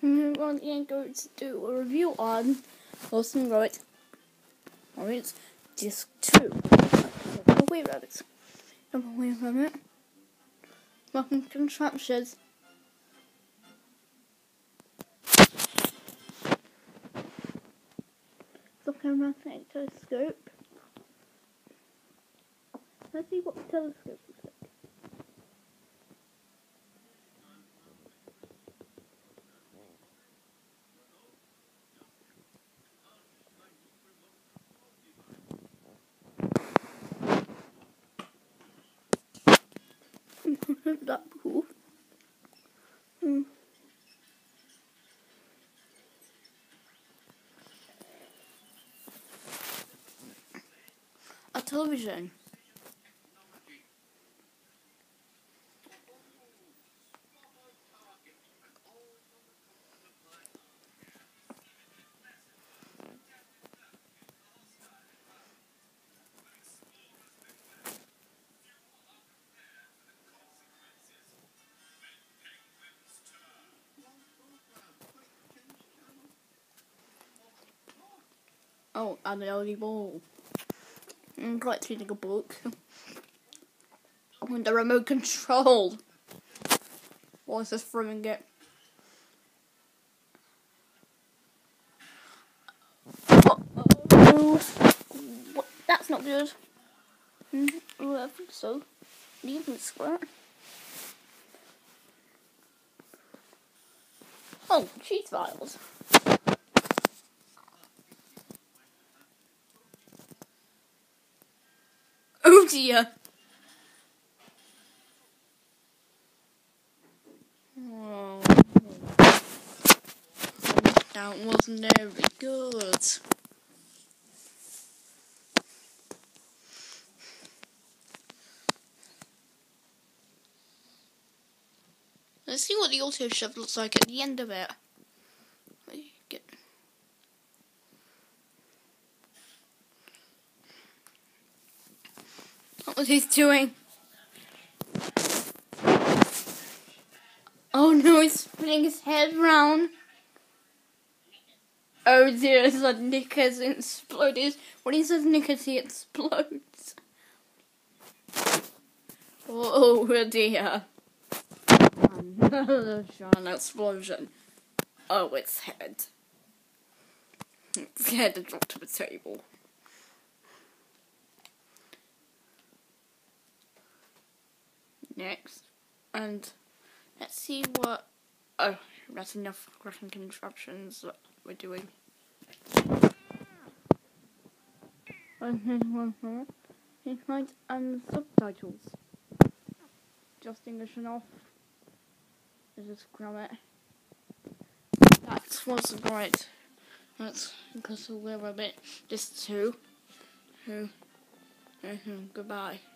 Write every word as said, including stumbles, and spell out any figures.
we're going to do a review on Wallace and Gromit. It's disc two. No way rabbits. No way rabbit. Welcome to Contraptions. Look at my telescope. Let's see what the telescope looks like. That cool. Hmm. A television. Oh, and the L E D ball. I'm quite reading a book. And the remote control. Wallace is throwing it. Oh, what? That's not good. Mm, oh, I think so. You think it's squirt. Oh, cheese files. Oh dear. Oh, that wasn't very good. Let's see what the auto shove looks like at the end of it. Get what was he doing? Oh no, he's spinning his head round. Oh dear, it's like Nickers exploded. When he says Nickers, he explodes. Oh dear. Another giant explosion. Oh, its head. Its head had dropped to the table. Next. And let's see what... Oh, that's enough graphic contraptions that we're doing. And and subtitles. Just English enough. This is Gromit. That was great. That's because we're a bit. Just two. Who? Goodbye.